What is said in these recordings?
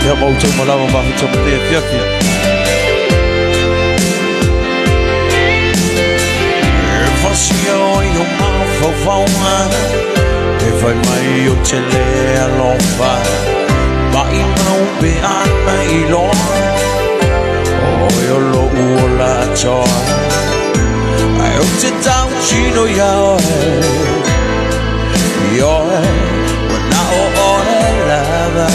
Ia mau tau malawa mahu tau mea fiaki. E whasia oi o mau whauwhaunga, e whai mai o te lea lomba, mai mau pe ana i loa, oi o lo ua toa, ai o te tau chino iao e, ioe, wana o ore lava.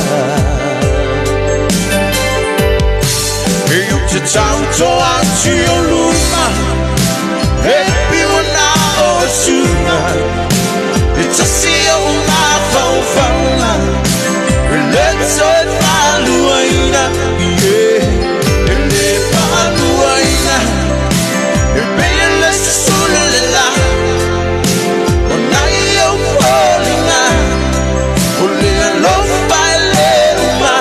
E te tau toa ti o luma, e piwa na o suna, e tasi o ma whauwhaunga, e leto e whaluaina, e le whaluaina, e pea lesa suna le la, o nai o pōlinga, o le alofa e le uma,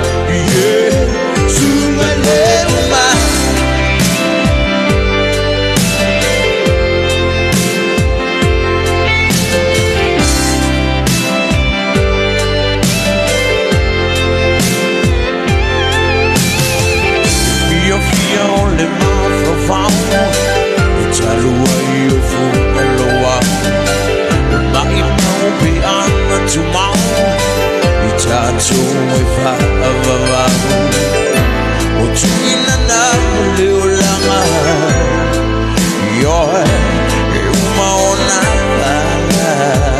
suna le uma. Fia o le mawhawhau, e talua i o whukaloa, e mai mau pe ana tu mau, i tātou e whaavavau, o tuina na o leo langa, i oe e uma o na langa.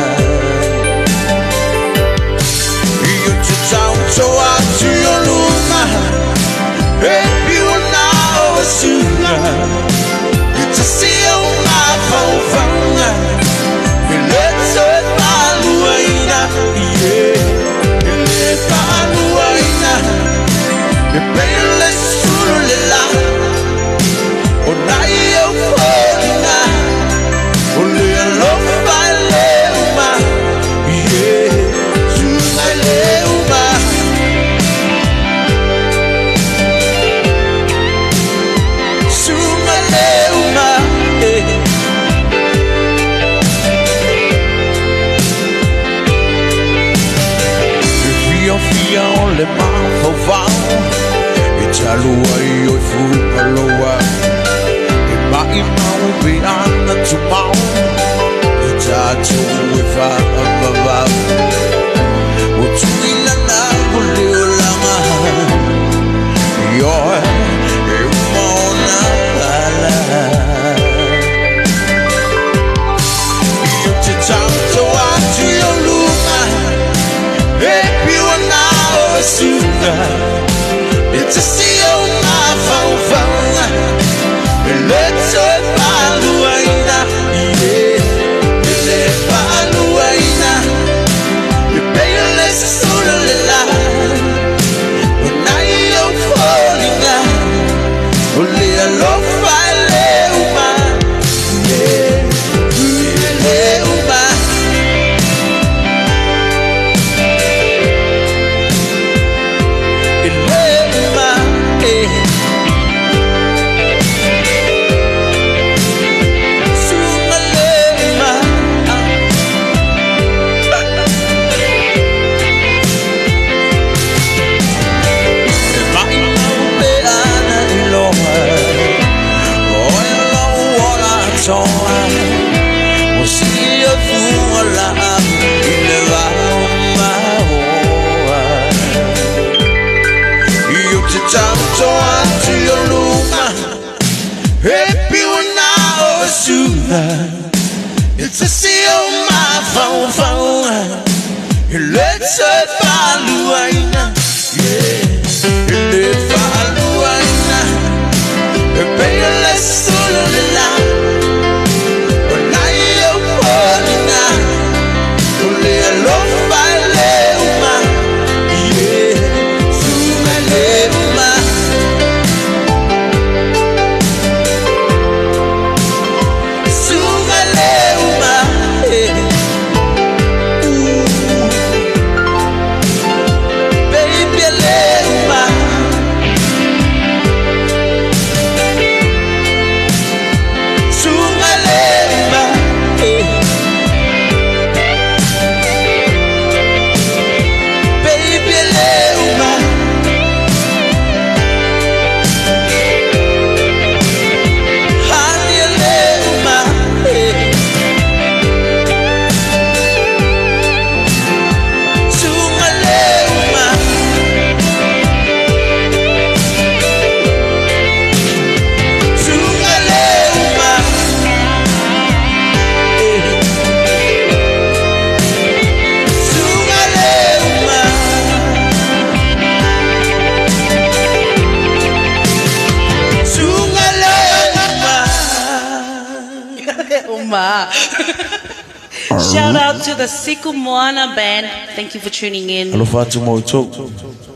I o te tātou atu o luma, e piwa na o suna, e te si o ma whauwhaunga, e leto e whaluaina, e le whaluaina, e pea le suru le la, o nai o pōlinga, o le alofa e le uma, suna le uma. Fia o le mawhawhau, e talua i o whukaloa, e mai mau pe ana tu mau, e tātou e whaavavau, o tuina na o leo langa, i oe e uma o na pala. I o te tātou atu o luma, e piwa na o suna, e te si o ma whauwhaunga, e leto e whaluaina, e le whaluaina, e pea le sasuna le la, o nai o pōlinga, o le alofa e le uma, le uma. O si o funga la i le vauma hoa, i o te tātou atu o luma, e piwa na o suna, e te si o ma whauwhaunga, e leto e whaluaina, e le whaluaina, e pea le solo le la, Shout out to the Siku Moana band. Thank you for tuning in. Alofa tu mo